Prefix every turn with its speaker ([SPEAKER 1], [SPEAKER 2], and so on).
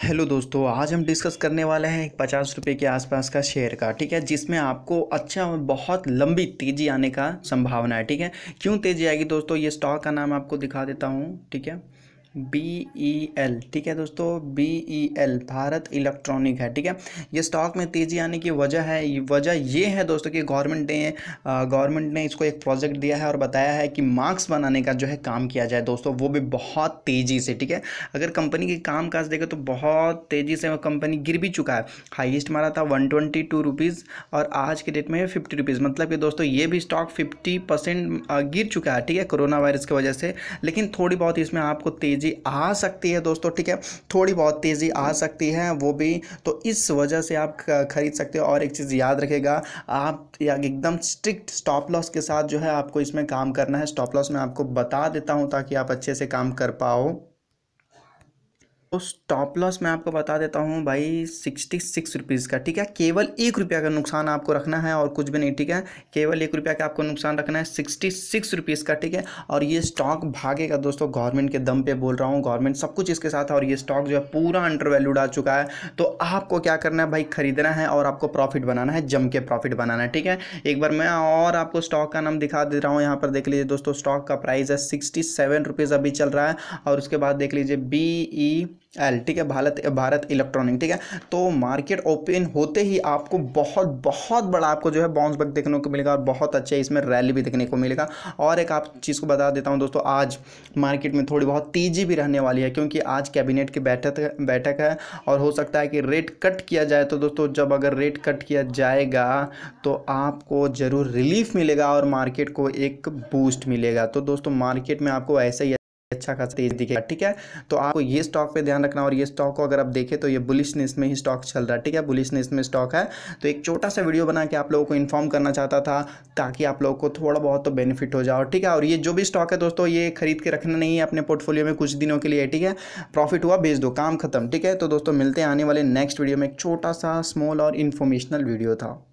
[SPEAKER 1] Hello दोस्तों, आज हम डिस्कस करने वाले हैं एक 50 रुपये के आसपास का शेयर का। ठीक है, जिसमें आपको अच्छा बहुत लंबी तेज़ी आने का संभावना है। ठीक है, क्यों तेज़ी आएगी दोस्तों, ये स्टॉक का नाम आपको दिखा देता हूँ। ठीक है, BEL। ठीक है दोस्तों, BEL भारत इलेक्ट्रॉनिक है। ठीक है, ये स्टॉक में तेज़ी आने की वजह ये है दोस्तों कि गवर्नमेंट ने इसको एक प्रोजेक्ट दिया है और बताया है कि मार्क्स बनाने का जो है काम किया जाए दोस्तों, वो भी बहुत तेज़ी से। ठीक है, अगर कंपनी की काम काज देखें तो बहुत तेज़ी से वो कंपनी गिर भी चुका है। हाईएस्ट मारा था 122 रुपीज़ और आज के डेट में 50 रुपीज़, मतलब कि दोस्तों ये भी स्टॉक 50% गिर चुका है। ठीक है, कोरोना वायरस की वजह से, लेकिन थोड़ी बहुत इसमें आपको तेज़ी आ सकती है दोस्तों। ठीक है, थोड़ी बहुत तेज़ी आ सकती है, वो भी तो इस वजह से आप खरीद सकते हो। और एक चीज़ याद रखेगा, आप एकदम स्ट्रिक्ट स्टॉप लॉस के साथ जो है आपको इसमें काम करना है। स्टॉप लॉस मैं आपको बता देता हूं ताकि आप अच्छे से काम कर पाओ। तो स्टॉप लॉस मैं आपको बता देता हूँ भाई 66 रुपीज़ का। ठीक है, केवल 1 रुपया का नुकसान आपको रखना है और कुछ भी नहीं। ठीक है, केवल 1 रुपया का आपको नुकसान रखना है, 66 रुपीज़ का। ठीक है, और ये स्टॉक भागेगा दोस्तों, गवर्नमेंट के दम पे बोल रहा हूँ, गवर्नमेंट सब कुछ इसके साथ है और ये स्टॉक जो है पूरा अंडर वैल्यूड आ चुका है। तो आपको क्या करना है भाई, खरीदना है और आपको प्रॉफिट बनाना है, जम के प्रॉफिट बनाना है। ठीक है, एक बार मैं और आपको स्टॉक का नाम दिखा दे रहा हूँ, यहाँ पर देख लीजिए दोस्तों, स्टॉक का प्राइस है 67 रुपीज़ अभी चल रहा है। और उसके बाद देख लीजिए BEL। ठीक है, भारत इलेक्ट्रॉनिक। ठीक है, तो मार्केट ओपन होते ही आपको बहुत बहुत बड़ा आपको जो है बाउंस बैक देखने को मिलेगा और बहुत अच्छे इसमें रैली भी देखने को मिलेगा। और एक आप चीज़ को बता देता हूं दोस्तों, आज मार्केट में थोड़ी बहुत तेज़ी भी रहने वाली है, क्योंकि आज कैबिनेट की बैठक है और हो सकता है कि रेट कट किया जाए। तो दोस्तों जब अगर रेट कट किया जाएगा तो आपको ज़रूर रिलीफ मिलेगा और मार्केट को एक बूस्ट मिलेगा। तो दोस्तों मार्केट में आपको ऐसे ही अच्छा खासा तेज दिखेगा। ठीक है, तो आपको ये स्टॉक पे ध्यान रखना। और ये स्टॉक को अगर आप देखें तो ये बुलिशनेस में ही स्टॉक चल रहा है। ठीक है, बुलिशनेस में स्टॉक है। तो एक छोटा सा वीडियो बना के आप लोगों को इन्फॉर्म करना चाहता था ताकि आप लोगों को थोड़ा बहुत तो बेनिफिट हो जाओ। ठीक है, और ये जो भी स्टॉक है दोस्तों, ये खरीद के रखना नहीं है अपने पोर्टफोलियो में कुछ दिनों के लिए। ठीक है, प्रॉफिट हुआ बेच दो, काम खत्म। ठीक है, तो दोस्तों मिलते हैं आने वाले नेक्स्ट वीडियो में। एक छोटा सा स्मॉल और इन्फॉर्मेशनल वीडियो था।